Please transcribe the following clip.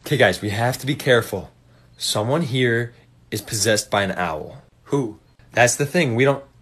Okay, guys, we have to be careful. Someone here is possessed by an owl. Who? That's the thing. We don't